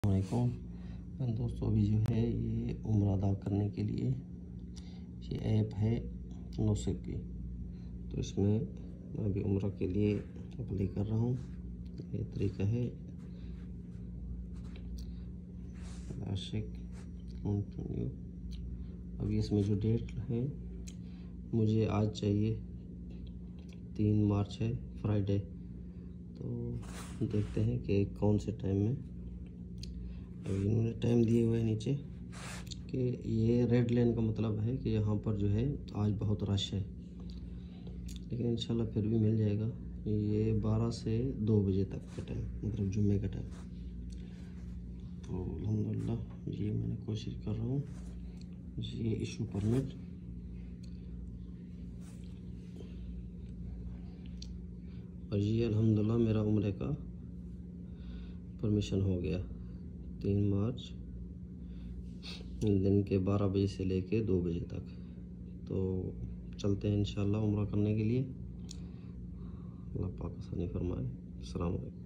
वालेकुम दोस्तों, अभी जो है ये उम्र अदा करने के लिए ये ऐप है नुस्क की। तो इसमें मैं अभी उम्र के लिए अप्लाई कर रहा हूँ। ये तरीका है आशिक कंटिन्यू। अभी इसमें जो डेट है मुझे आज चाहिए 3 मार्च है, फ्राइडे। तो देखते हैं कि कौन से टाइम में। अभी इन्होंने टाइम दिए हुए हैं नीचे कि ये रेड लाइन का मतलब है कि यहाँ पर जो है आज बहुत रश है, लेकिन इंशाल्लाह फिर भी मिल जाएगा। ये 12 से 2 बजे तक का टाइम, मतलब जुम्मे का टाइम। तो अल्हम्दुलिल्लाह ये मैंने कोशिश कर रहा हूँ। ये इशू परमिट और ये अल्हम्दुलिल्लाह मेरा उम्रे का परमिशन हो गया 3 मार्च दिन के 12 बजे से लेके 2 बजे तक। तो चलते हैं इंशाल्लाह उम्रा करने के लिए। अल्लाह पाक आसानी फरमाए। अस्सलाम वालेकुम।